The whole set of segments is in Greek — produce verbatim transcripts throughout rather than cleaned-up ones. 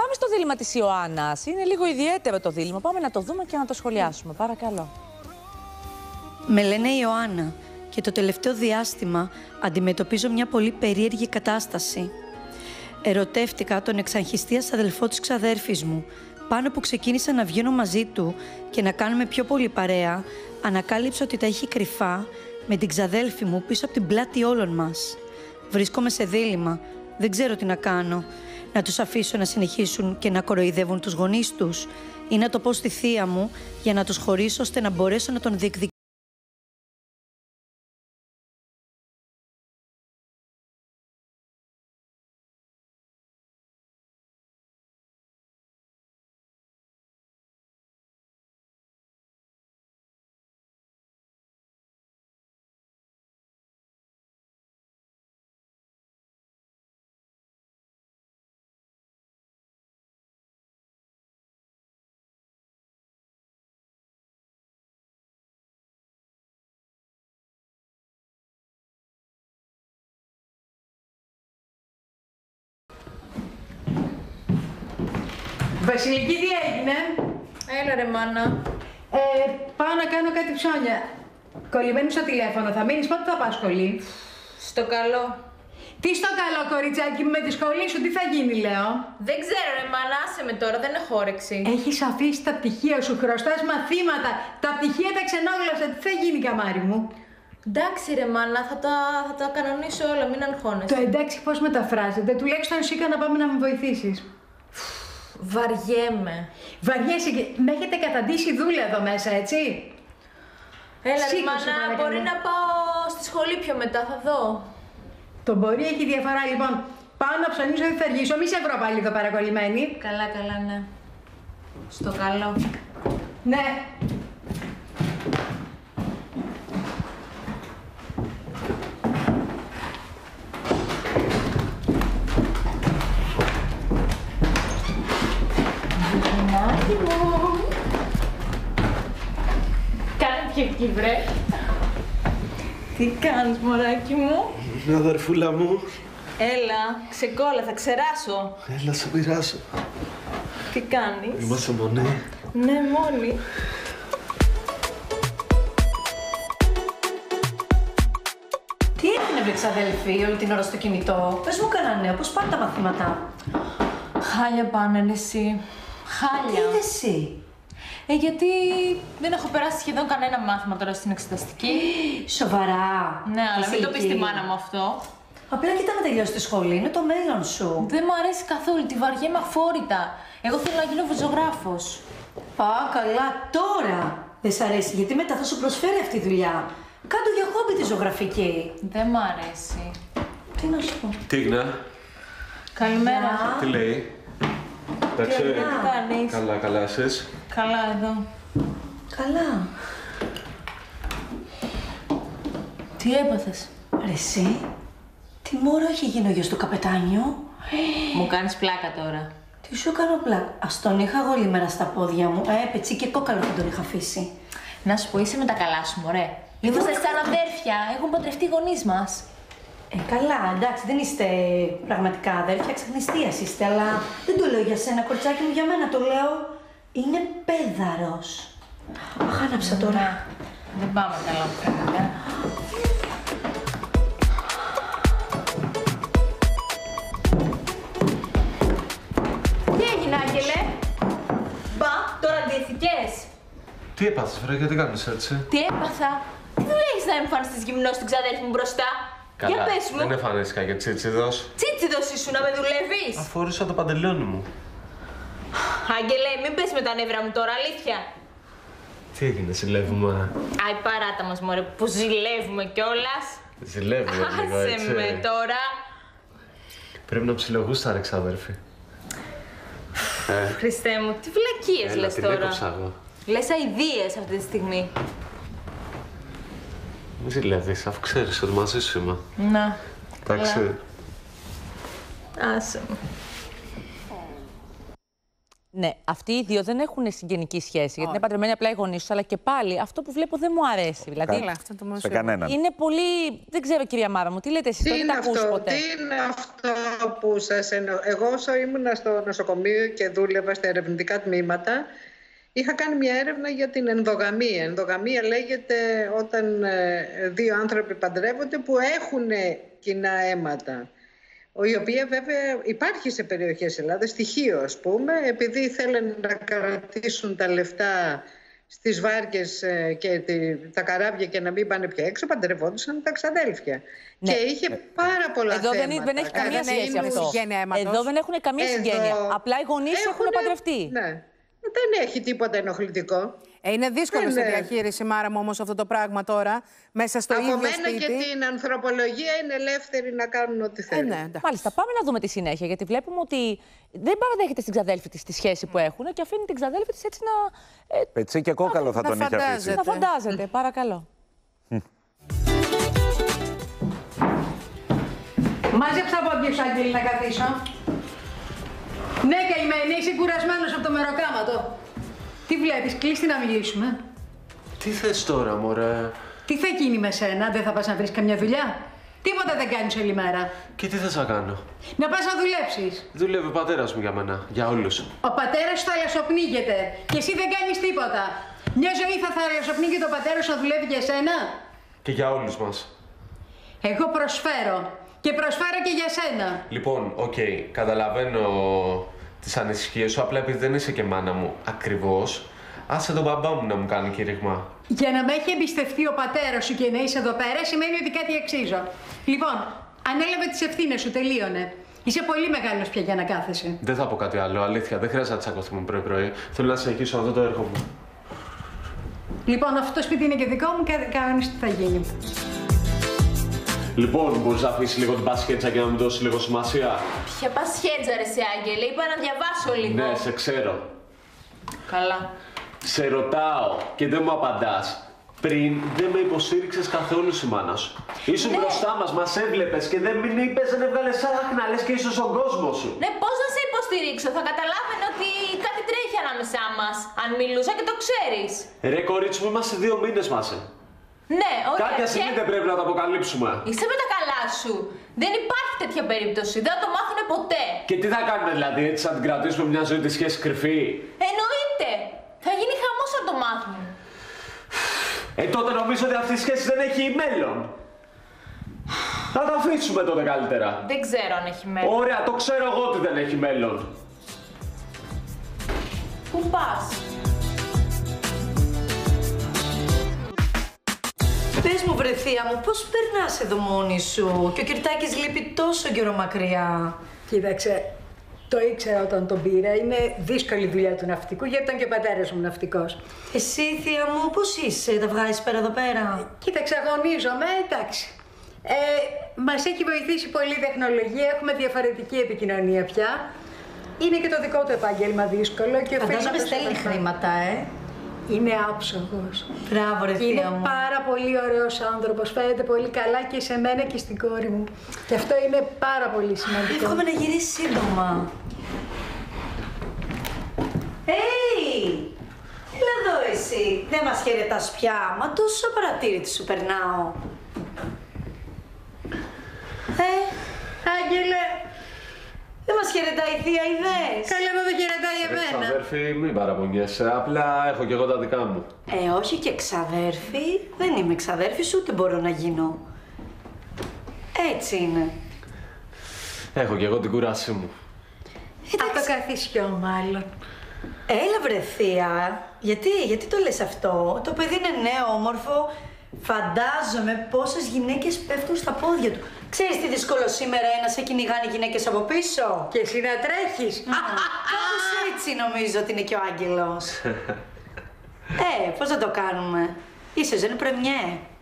πάμε στο δίλημμα της Ιωάννας. Είναι λίγο ιδιαίτερο το δίλημμα. Πάμε να το δούμε και να το σχολιάσουμε. Παρακαλώ. Με λένε Ιωάννα και το τελευταίο διάστημα αντιμετωπίζω μια πολύ περίεργη κατάσταση. Ερωτεύτηκα τον εξαγχιστία αδελφό της ξαδέρφης μου. Πάνω που ξεκίνησα να βγαίνω μαζί του και να κάνουμε πιο πολύ παρέα, ανακάλυψα ότι τα έχει κρυφά με την ξαδέλφη μου πίσω από την πλάτη όλων μας. Βρίσκομαι σε δίλημμα. Δεν ξέρω τι να κάνω. Να τους αφήσω να συνεχίσουν και να κοροϊδεύουν τους γονείς τους ή να το πω στη θεία μου για να τους χωρίσω ώστε να μπορέσω να τον διεκδικήσω. Βασιλική, τι έγινε? Έλα ρε μάνα. Ε, πάω να κάνω κάτι ψώνια. Κολλημένη στο τηλέφωνο, θα μείνεις, πότε θα πας σχολή? Στο καλό. Τι στο καλό, κοριτσάκι μου, με τη σχολή σου, τι θα γίνει, λέω? Δεν ξέρω ρε μάνα, άσε με τώρα, δεν έχω όρεξη. Έχεις αφήσει τα πτυχία σου, χρωστάς μαθήματα. Τα πτυχία τα ξενόγλωσα, τι θα γίνει, καμάρι μου? Εντάξει ρε μάνα, θα τα, θα τα κανονίσω όλα, μην αγχώνεσαι. Το εντάξει πώς μεταφράζεται, τουλάχιστον σίκα να πάμε να με βοηθήσεις. Βαριέμαι. Βαριέσαι και με έχετε καταντήσει δούλα εδώ μέσα, έτσι? Έλα ρε Σήκωσε, μάνα, παρακαλώ. μπορεί να πάω στη σχολή πιο μετά, θα δω. Το μπορεί έχει διαφορά, λοιπόν. Πάω να ψωνίσω, δεν θα αργήσω. Μη σε βρω πάλι εδώ παρακολλημένη. Καλά, καλά, ναι. Στο καλό. Ναι. Κάνε πιο εκεί, βρε. Τι κάνεις, μωράκι μου? Αδερφούλα μου. Έλα, ξεκόλα, θα ξεράσω. Έλα, σε πειράσω. Τι κάνεις? Είμαστε μόνοι. Ναι, μόνοι. Τι έγινε, βρε ξαδέλφη, όλη την ώρα στο κινητό? Πες μου κανένα νέο, πώς πάνε τα μαθήματα? Χάλια πάνε, ρε, εσύ. Χάλια. Τι είδες εσύ? Ε, γιατί δεν έχω περάσει σχεδόν κανένα μάθημα τώρα στην εξεταστική. Σοβαρά? Ναι, αλλά μην το Βασιλική. πεις στη μάνα μου αυτό. Απλά κοίτα να τελειώσει τη σχολή, είναι το μέλλον σου. Δεν μου αρέσει καθόλου, τη βαριέμαι αφόρητα. Εγώ θέλω να γίνω ζωγράφος. Α, καλά, τώρα δεν σ' αρέσει, γιατί μετά θα σου προσφέρει αυτή η δουλειά. Κάντο για χόμπι τη ζωγραφική. Δεν μ' αρέσει. Τι να σου πω. Τίγνα. Καλημέρα. Τι λέει? Εντάξει. Τι κάνεις? Καλά, καλά, εσείς? Καλά εδώ. Καλά. Τι έπαθες? Ρε εσύ, τι μόρο έχει γίνει ο γιος του καπετάνιου? Μου κάνεις πλάκα τώρα. Τι σου κάνω πλάκα? Ας τον είχα εγώ λίμερα στα πόδια μου. Ε, πετσί και κόκαλο δεν τον είχα αφήσει. Να σου πω, είσαι με τα καλά σου, μωρέ. Είμαστε σαν αδέρφια, έχουν παντρευτεί οι γονείς μας. Ε, καλά, εντάξει, δεν είστε πραγματικά αδέρφια, ξεχνιστίας είστε, αλλά δεν το λέω για σένα, κοριτσάκι μου, για μένα το λέω. Είναι πέδαρος. Αχ, άναψα τώρα. Να, δεν πάμε καλά πράγματα. Τι έγινε, Άγγελε? Μπα, τώρα αντιεθικές. Τι έπαθες, βρε, γιατί κάνεις έτσι? Τι έπαθα? Τι δουλειά έχεις να εμφανιστείς γυμνός στην ξαδέρφη μου μπροστά? Καλά, Για πες μου. δεν εμφανίστηκα για τσίτσιδος. Τσίτσιδος ήσου να με δουλεύεις. Αφόρησα το παντελόνι μου. Άγγελε, μην πες με τα νεύρα μου τώρα, αλήθεια. Τι έγινε, ζηλεύουμε? Άι, παράτα μας, μωρέ, που ζηλεύουμε κιόλας. Ζηλεύουμε λίγο, Άσε έτσι. με τώρα. Πρέπει να ψιλογούσταρε, ξάδερφη. Ε, Χριστέ μου, τι βλακίες έλα, λες την τώρα. έκοψα εγώ. Λες αηδίες αυτή τη στιγμή. Μην ζηλεύεις, αφού ξέρεις ότι μαζί σου είμαι. Να. Εντάξει. Άσε με. Ναι, αυτοί οι δύο δεν έχουν συγγενική σχέση. Γιατί είναι παντρεμένοι απλά οι γονείς τους, αλλά και πάλι αυτό που βλέπω δεν μου αρέσει. Δηλαδή, Καλά, αυτό το μόνο σε κανέναν. είναι πολύ. Δεν ξέρω, κυρία Μάρα μου, τι λέτε εσείς, Τι δεν είναι τα ακούς αυτό, ποτέ. τι είναι αυτό που σας εννοώ. Εγώ όσο ήμουν στο νοσοκομείο και δούλευα στα ερευνητικά τμήματα, είχα κάνει μια έρευνα για την ενδογαμία. Ενδογαμία λέγεται όταν δύο άνθρωποι παντρεύονται που έχουν κοινά αίματα. Η οποία βέβαια υπάρχει σε περιοχές Ελλάδας, στοιχείο ας πούμε, επειδή θέλουν να κρατήσουν τα λεφτά στις βάρκες και τα καράβια και να μην πάνε πια έξω, παντρευόντουσαν τα ξαδέλφια. Ναι. Και είχε πάρα πολλά Εδώ θέματα. δεν, δεν έχει καμία δεν σχέση είναι αυτό. συγγένεια αίματος. Εδώ δεν έχουν καμία Εδώ συγγένεια. Απλά οι γονείς έχουν έχουνε- παντρευτεί. Ναι. Δεν έχει τίποτα ενοχλητικό. Ε, είναι δύσκολο Δεν στη είναι. διαχείριση, Μάρα μου, όμως αυτό το πράγμα τώρα, μέσα στο Από ίδιο μένα σπίτι. και την ανθρωπολογία είναι ελεύθεροι να κάνουν ό,τι Ε, θέλουν. ναι, εντάξει. Μάλιστα, πάμε να δούμε τη συνέχεια. Γιατί βλέπουμε ότι δεν παραδέχεται στην ξαδέλφη της τη σχέση που έχουν και αφήνει την ξαδέλφη της έτσι να. Ε, Πετσί και κόκαλο θα να τον είχε αφήσει. φαντάζεται. να φαντάζεται, παρακαλώ. Μάζεψα τα πόδια σου, Άγγελη, να καθίσω. Ναι, καημένη, είσαι κουρασμένος από το μεροκάματο. Τι βλέπεις, κλείστη να μιλήσουμε. Τι θες τώρα, μωρέ? Τι θα γίνει με σένα, δεν θα πας να βρεις καμιά δουλειά. Τίποτα δεν κάνεις όλη μέρα. Και τι θες να κάνω? Να πας να δουλέψεις. Δουλεύει ο πατέρας μου για μένα, για όλους. Ο πατέρας σου θα λασοπνίγεται και εσύ δεν κάνεις τίποτα. Μια ζωή θα θα λασοπνίγεται ο πατέρας σου να δουλεύει για σένα. Και για όλους μας. Εγώ προσφέρω και προσφέρω και για σένα. Λοιπόν, οκ, καταλαβαίνω τις ανησυχίες σου, απλά επειδή δεν είσαι και μάνα μου ακριβώς, άσε τον μπαμπά μου να μου κάνει κήρυγμα. Για να με έχει εμπιστευτεί ο πατέρας σου και να είσαι εδώ πέρα σημαίνει ότι κάτι αξίζω. Λοιπόν, ανέλαβε τις ευθύνες σου, τελείωνε. Είσαι πολύ μεγάλος πια για να κάθεσαι. Δεν θα πω κάτι άλλο, αλήθεια, δεν χρειάζεται να τσακωθούμε πρωί-πρωί. Θέλω να συνεχίσω αυτό το έργο μου. Λοιπόν, αυτό το σπίτι είναι και δικό μου και κάνεις τι θα γίνει. Λοιπόν, μπορείς να αφήσεις λίγο την πασχέτσα και να μου δώσεις λίγο σημασία? Ποια πασχέτζα ρε σε Άγγελε, είπα να διαβάσω λίγο. Ναι, σε ξέρω. Καλά. Σε ρωτάω και δεν μου απαντάς. Πριν δεν με υποστήριξες καθόλου η μάνα σου. Ήσουν Ναι. μπροστά μας, μας έβλεπες και δεν μην είπες, δεν έβγαλες σάχνα, λες και ίσως στον κόσμο σου. Ναι, πώς να σε υποστηρίξω, θα καταλάβαινε ότι κάτι τρέχει ανάμεσά μας. Αν μιλούσα και το ξέρεις. Ρε κορίτσι μου, είμαστε δύο μήνες μαζί. Ναι, ωραία. Κάποια στιγμή και- δεν πρέπει να το αποκαλύψουμε. Είσαι με τα καλά σου. Δεν υπάρχει τέτοια περίπτωση. Δεν θα το μάθουνε ποτέ. Και τι θα κάνουμε δηλαδή, έτσι θα την κρατήσουμε μια ζωή τη σχέση κρυφή? Εννοείται. Θα γίνει χαμός αν το μάθουν. Ε, τότε νομίζω ότι αυτή η σχέση δεν έχει μέλλον. Θα το αφήσουμε τότε καλύτερα. Δεν ξέρω αν έχει μέλλον. Ωραία, το ξέρω εγώ ότι δεν έχει μέλλον. Πού πας? Πες μου, βρε θεία μου, πώς περνάς εδώ μόνη σου και ο Κυρτάκης λείπει τόσο καιρό μακριά. Κοίταξε, το ήξερα όταν τον πήρα. Είναι δύσκολη δουλειά του ναυτικού γιατί ήταν και ο πατέρας μου ναυτικός. Εσύ, θεία μου, πώς είσαι, τα βγάζεις πέρα εδώ πέρα? Κοίταξε, αγωνίζομαι, εντάξει. Ε, μας έχει βοηθήσει πολύ η τεχνολογία, έχουμε διαφορετική επικοινωνία πια. Είναι και το δικό του επάγγελμα δύσκολο και Φαντάζομαι οφείλει στέλνει το- χρήματα, ε. Είναι άψογος. Μπράβο, ρε Και είναι θεία μου. πάρα πολύ ωραίος άνθρωπος, φαίνεται πολύ καλά και σε μένα και στην κόρη μου. Και αυτό είναι πάρα πολύ σημαντικό. Εύχομαι να γυρίσει σύντομα. Hey! Έλα εδώ εσύ. Δεν μας χαιρετάς πια. Μα τόσο απαρατήρητη σου περνάω. Ε, Άγγελε, δεν μας χαιρετάει η θεία, είδες. καλά να το χαιρετάει εμένα. Ξαδέρφη, μην παραπονιέσαι. Απλά έχω κι εγώ τα δικά μου. Ε, όχι και ξαδέρφη. Δεν είμαι ξαδέρφης, ούτε μπορώ να γίνω. Έτσι είναι. Έχω κι εγώ την κουράση μου. Από το καθισιό μάλλον. Έλα βρε θεία. Γιατί, γιατί το λες αυτό? Το παιδί είναι νέο, όμορφο. Φαντάζομαι πόσες γυναίκες πέφτουν στα πόδια του. Ξέρεις τι δύσκολο σήμερα είναι να σε κυνηγάνε γυναίκες από πίσω? Και εσύ να τρέχεις. Κάπως έτσι νομίζω ότι είναι και ο Άγγελος. Ε, πώς θα το κάνουμε? Είσαι ζεν πρεμιέ.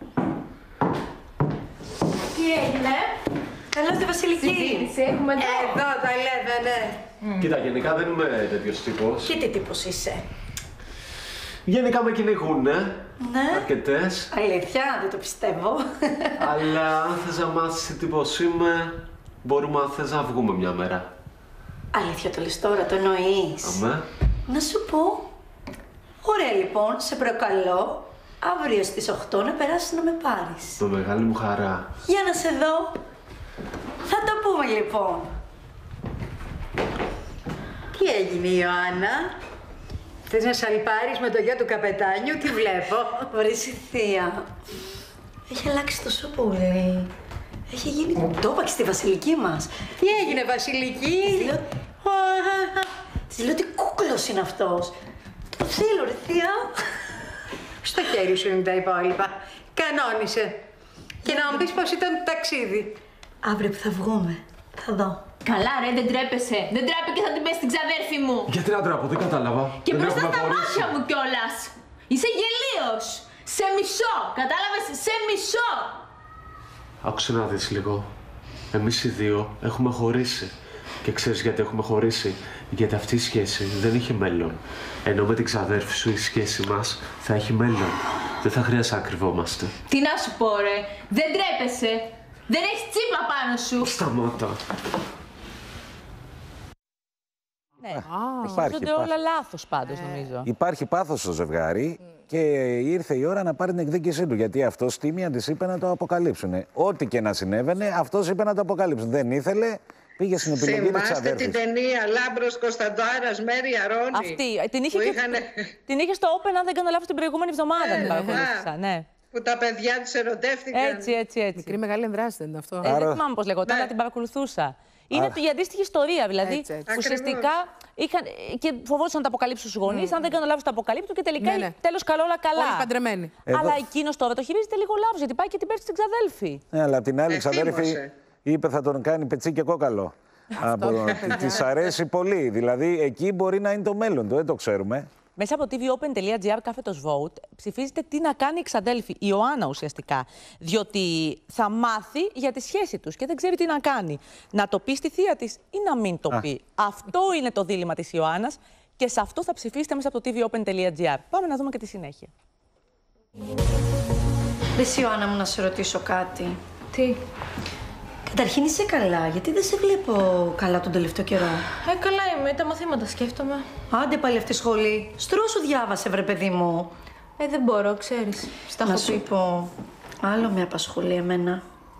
Τι έγινε? Καλώς τη Βασιλική. Συντήρηση έχουμε εδώ. Εδώ τα λέμε, ναι. Κοίτα, γενικά δεν είμαι τέτοιος τύπος. Και τι τύπος είσαι? Γενικά με κυνηγούνε. Ναι. Αρκετές. Αλήθεια, δεν το πιστεύω. Αλλά αν θες να μάθεις τι τύπος είμαι, μπορούμε αν θες να βγούμε μια μέρα. Αλήθεια το λες τώρα, το εννοείς? Αμέ. Να σου πω. Ωραία λοιπόν, σε προκαλώ αύριο στις οκτώ να περάσεις να με πάρεις. Το μεγάλη μου χαρά. Για να σε δω. Θα το πούμε λοιπόν. Τι έγινε, Ιωάννα? Θες να σαλπάρεις με το γιο του καπετάνιου? Τι βλέπω. Βρες η θεία. Έχει αλλάξει τόσο πολύ. Έχει γίνει... Το είπα και στη Βασιλική μας. Τι έγινε, Βασιλική? Της λέω... Της λέω τι κούκλος είναι αυτός. Το θέλω ρε θεία. Στο χέρι σου είναι τα υπόλοιπα. Κανόνισε. Και να μου πεις πώς ήταν το ταξίδι. Αύριο που θα βγούμε. Θα δω. Καλά ρε, δεν τρέπεσαι. Δεν τρέπε και θα την πες στην ξαδέρφη μου. Γιατί να τραπώ, δεν κατάλαβα. Και δεν μπροστά έχουμε στα χωρίσει. μάτια μου κιόλας. Είσαι γελίος. Σε μισό. Κατάλαβες, σε μισό. Άκουσε να δεις λίγο. Εμείς οι δύο έχουμε χωρίσει. Και ξέρεις γιατί έχουμε χωρίσει? Γιατί αυτή η σχέση δεν είχε μέλλον. Ενώ με την ξαδέρφη σου η σχέση μας θα έχει μέλλον. Δεν θα χρειάζεται να κρυβόμαστε. Τι να σου πω ρε, δεν τρέπεσαι. Δεν έχεις τσίπα πάνω σου. Σταμάτα. Ναι, Υπάρχει, γίνονται υπάρχει. όλα λάθος πάντως νομίζω. Υπάρχει πάθος στο ζευγάρι και ήρθε η ώρα να πάρει την εκδίκησή του. Γιατί αυτός τίμια της είπε να το αποκαλύψουν. Ό,τι και να συνέβαινε, αυτός είπε να το αποκαλύψουν. Δεν ήθελε, πήγε στην επιλογή της Θυμάστε ξαδέρφης. την ταινία Λάμπρος Κωνσταντάρας, Μέρη Αρώνη? Αυτή, την είχε, που και... είχανε... την είχε στο Open, αν δεν κάνω λάθος, την προηγούμενη εβδομάδα. την παρακολούθησα, ναι. Που τα παιδιά τους ερωτεύτηκαν. Έτσι, έτσι, έτσι. Μικρή μεγάλη ενδράση δεν είναι αυτό. Ε, Άρα- Δεν θυμάμαι πώς λεγόταν, Ναι. αλλά την παρακολουθούσα. Είναι Άρα- η αντίστοιχη ιστορία, δηλαδή. Έτσι, έτσι. Ουσιαστικά είχαν, και φοβόντουσαν να τα αποκαλύψουν στους γονείς. Αν δεν κάνω λάθος, τα αποκαλύπτουν και τελικά Ναι, ναι. τέλος καλό, όλα καλά. Όλοι παντρεμένοι. Εδώ- Αλλά εκείνος τώρα το χειρίζεται λίγο λάθος, γιατί πάει και την πέφτει στην ξαδέλφη. Ναι, αλλά απ' την άλλη Ε, ξαδέρφη θύμωσε. είπε θα τον κάνει πετσί και κόκαλο. Της αρέσει πολύ. Δηλαδή εκεί μπορεί να είναι το μέλλον του, δεν το ξέρουμε. Μέσα από tvopen.gr κάθετος vote ψηφίζετε τι να κάνει η ξαδέλφη, η Ιωάννα ουσιαστικά. Διότι θα μάθει για τη σχέση τους και δεν ξέρει τι να κάνει. Να το πει στη θεία της ή να μην το Α. πει. Αυτό είναι το δίλημμα της Ιωάννας και σε αυτό θα ψηφίσετε μέσα από το tvopen.gr. Πάμε να δούμε και τη συνέχεια. Δες Ιωάννα μου να σε ρωτήσω κάτι. Τι. Καταρχήν είσαι καλά, γιατί δεν σε βλέπω καλά τον τελευταίο καιρό. Ε, καλά είμαι, τα μαθήματα σκέφτομαι. Άντε πάλι αυτή σχολή. Στρώ σου διάβασε βρε παιδί μου. Ε, δεν μπορώ, ξέρεις. Στα Να έχω σου πει. πω, άλλο με απασχολεί εμένα.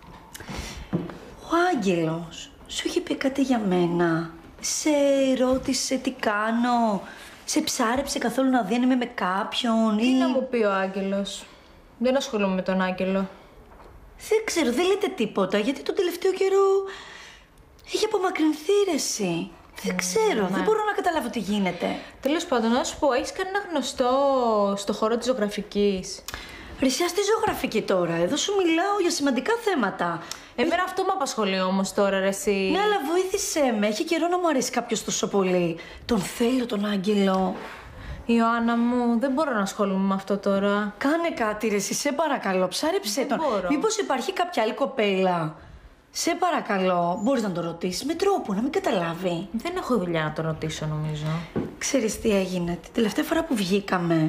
Ο Άγγελος σου είχε πει κάτι για μένα. Σε ρώτησε τι κάνω. Σε ψάρεψε καθόλου να δίνουμε με κάποιον Τι ή... να μου πει ο Άγγελος. Δεν ασχολούμαι με τον Άγγελο. Δεν ξέρω, δεν λέτε τίποτα, γιατί τον τελευταίο καιρό έχει απομακρυνθεί ρε εσύ. Δεν ξέρω, δεν μπορώ να καταλάβω τι γίνεται. Τέλος πάντων, να σου πω, έχεις κανένα γνωστό στο χώρο της ζωγραφικής? Ρε εσύ, ας τη ζωγραφική τώρα, εδώ σου μιλάω για σημαντικά θέματα. Εμένα αυτό με απασχολεί όμως τώρα, ρε εσύ. Ναι, αλλά βοήθησέ με, έχει καιρό να μου αρέσει κάποιος τόσο πολύ. Τον θέλω τον Άγγελο. Ιωάννα μου, δεν μπορώ να ασχολούμαι με αυτό τώρα. Κάνε κάτι ρε εσύ, σε παρακαλώ, ψάρεψέ Δεν τον. μπορώ. Μήπως υπάρχει κάποια άλλη κοπέλα. Σε παρακαλώ, μπορείς να τον ρωτήσεις με τρόπο, να μην καταλάβει. Δεν έχω δουλειά να το ρωτήσω, νομίζω. Ξέρεις τι έγινε, την τελευταία φορά που βγήκαμε.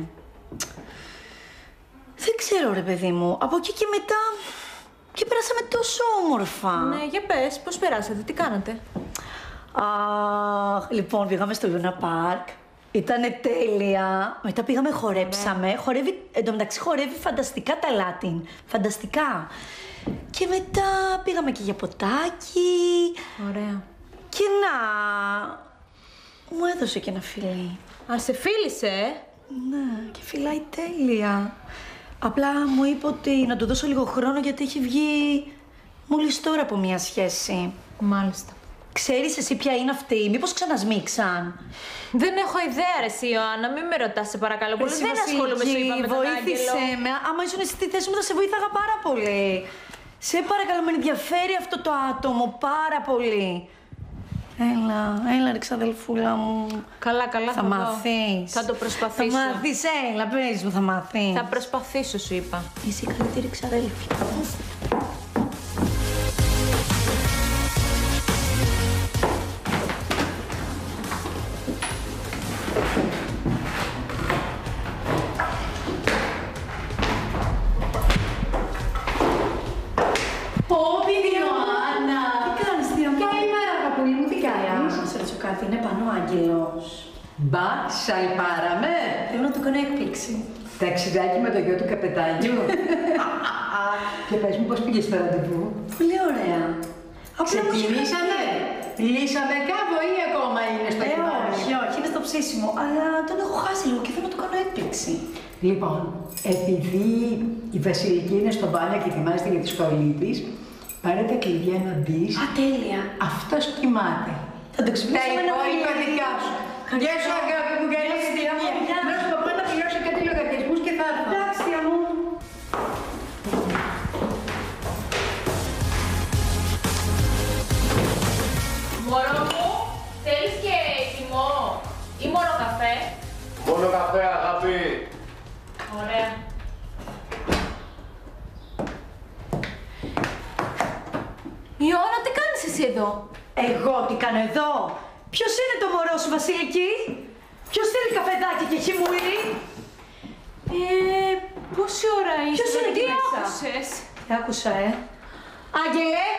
Δεν ξέρω ρε παιδί μου, από εκεί και μετά. Και περάσαμε τόσο όμορφα. Ναι, για πες, πώς περάσατε, τι κάνατε? Αχ, λοιπόν, πήγαμε στο Λούνα Πάρκ. Ήτανε τέλεια. Μετά πήγαμε, χορέψαμε. Χορεύει, εν τω μεταξύ χορεύει φανταστικά τα Λάτιν. Φανταστικά. Και μετά πήγαμε και για ποτάκι. Ωραία. Και να... Μου έδωσε και ένα φιλί. Α, σε φίλησε, ε? Ναι, και φυλάει τέλεια. Απλά μου είπε ότι να του δώσω λίγο χρόνο γιατί έχει βγει μόλις τώρα από μία σχέση. Μάλιστα. Ξέρεις εσύ ποια είναι αυτή, μήπως ξανασμίξαν. Δεν έχω ιδέα, ρε εσύ, Ιωάννα, μην με ρωτάς, σε παρακαλώ πολύ. Εσύ, Δεν ασχολούμαι, σου είπα, με τον βοήθησε Άγγελο. με. Άμα ήσουν στη θέση μου θα σε βοήθαγα πάρα πολύ. Σε παρακαλώ, με ενδιαφέρει αυτό το άτομο πάρα πολύ. Έλα, έλα ρε ξαδελφούλα μου. Καλά, καλά, Θα θα, δω. μάθεις. Θα το προσπαθήσω. Θα μάθεις, έλα, πες μου, θα μάθεις. Θα προσπαθήσω, σου είπα. Είσαι η καλύτερη ξαδέλφη. Πόπι, Ιωάννα! Τι κάνεις, θεία μου? Καλημέρα, αγαπούλη μου, τι κάνεις? Να σε ρωτήσω κάτι, είναι πάνω ο Άγγελος. Μπα, σαλπάραμε. Θέλω να του κάνω έκπληξη. Ταξιδάκι με το γιο του καπετάνιου. Και πες μου πώς πήγες στο ραντεβού. Πολύ ωραία. Ξεκινήσαμε. Λύσαμε κάπου ή ακόμα είναι στο Ε, κεφάλι? όχι, όχι, είναι στο ψήσιμο. Αλλά τον έχω χάσει λίγο και θέλω να του κάνω έκπληξη. Λοιπόν, επειδή η Βασιλική είναι στο μπάνιο και ετοιμάζεται για τη σχολή της, πάρε τα κλειδιά να μπεις. Α, τέλεια. Αυτός κοιμάται. Θα το ξυπνήσω με ένα υπόλοιπα πολύ. δικά σου. Γεια σου, αγάπη μου, καλή Γεια. συνέχεια. Να σου πω να πληρώσω κάτι λογαριασμούς και θα έρθω. Εντάξει, θεία μου. Μωρό μου, θέλεις και κοιμό ή μόνο καφέ? Μόνο καφέ, αγάπη. Ωραία. Ιωάννα, τι κάνεις εσύ εδώ? Εγώ τι κάνω εδώ. Ποιος είναι το μωρό σου, Βασιλική? Ποιος θέλει καφεδάκι και χυμούρι? Ε, πόση ώρα είσαι? Ποιος είναι εκεί Τι μέσα? άκουσες? Τι άκουσα, ε. Άγγελε!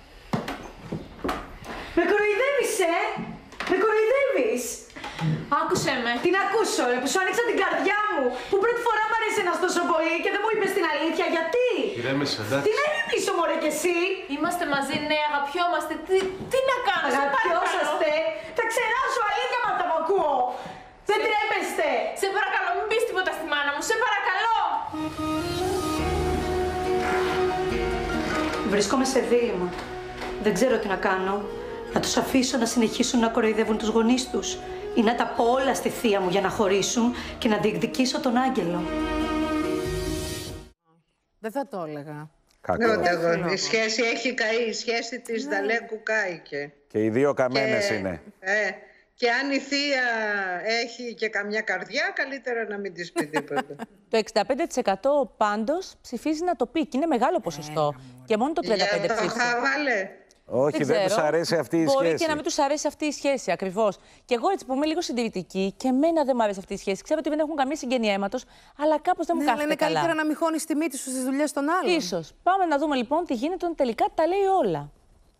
Με κοροϊδεύεις, ε! Με κοροϊδεύεις! Άκουσέ με. Τι να ακούσω, ρε, που σου άνοιξα την καρδιά μου, που πρώτη φορά μ' αρέσει ένας τόσο πολύ και δεν μου είπες την αλήθεια, γιατί! Ηρέμησε, εντάξει. Τι να ηρεμήσω, μωρέ, κι εσύ! Είμαστε μαζί, ναι, αγαπιόμαστε. Τι, τι να κάνω, σε παρακαλώ. Αγαπιόσαστε! Θα ξεράσω, αλήθεια μα τα μου ακούω! Δεν τρέπεστε! Σε παρακαλώ, μην πεις τίποτα στη μάνα μου, σε παρακαλώ. Βρισκόμαι σε δίλημμα. Δεν ξέρω τι να κάνω. Να τους αφήσω να συνεχίσουν να κοροϊδεύουν τους γονείς τους ή να τα πω όλα στη θεία μου για να χωρίσουν και να διεκδικήσω τον Άγγελο. Δεν θα το έλεγα. Κακό. Ναι, ούτε εγώ. Η σχέση έχει καεί. Η σχέση της Δαλέκου κάηκε. Και οι δύο καμένες Και- είναι. Ε, και αν η θεία έχει και καμιά καρδιά, καλύτερα να μην της πει τίποτα. Το εξήντα πέντε τοις εκατό πάντως ψηφίζει να το πει και είναι μεγάλο ποσοστό. Και μόνο το τριάντα πέντε τοις εκατό Για το ψήφισε. χαβάλε. Όχι, δεν τους ξέρω. αρέσει αυτή η Μπορεί σχέση. και να μην τους αρέσει αυτή η σχέση, ακριβώς. Και εγώ έτσι που είμαι λίγο συντηρητική και εμένα δεν μου αρέσει αυτή η σχέση. Ξέρω ότι δεν έχουν καμία συγγένεια αίματος, αλλά κάπως δεν μου Ναι, αλλά κάθεται είναι καλύτερα καλά. να μην χώνεις τη μύτη σου στις δουλειές των άλλων. Ίσως. Πάμε να δούμε λοιπόν τι γίνεται όταν τελικά τα λέει όλα.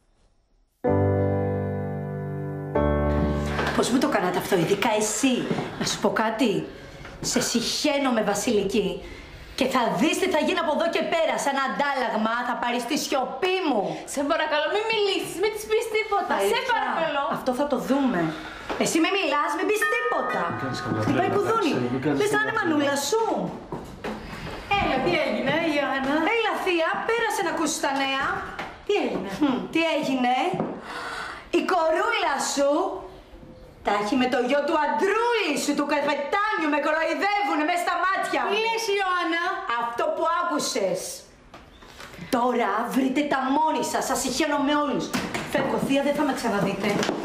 Πώς μου το κάνατε αυτό, ειδικά εσύ. Να σου πω κάτι. Σε συχαίνω με Βασιλική. Και θα δεις τι θα γίνει από εδώ και πέρα. Σαν αντάλλαγμα θα πάρεις τη σιωπή μου. Σε παρακαλώ, μην μιλήσεις, μην της πεις τίποτα. Σε Αλήθεια. παρακαλώ. Αυτό θα το δούμε. Εσύ με μιλάς, μην πεις τίποτα. κάνεις καμιά Χτυπάει βλέμμα, κουδούνι. εντάξει, μην κάνεις Λες να είναι τίποτα. μανούλα σου. Έλα, τι έγινε, Ιωάννα? Έλα, θεία, πέρασε να ακούσεις τα νέα. Τι έγινε? Χμ, τι έγινε. Η κορούλα σου τα έχει με το γιο του αντρούλη σου, του καφετάνιου. Με κοροϊδεύουνε μέσα στα μάτια μου. Τι λες, Ιωάννα? Αυτό που άκουσες. Τώρα βρείτε τα μόνοι σας. Σας συχαίνω με όλους. Φεύγω, θεία, δεν θα με ξαναδείτε.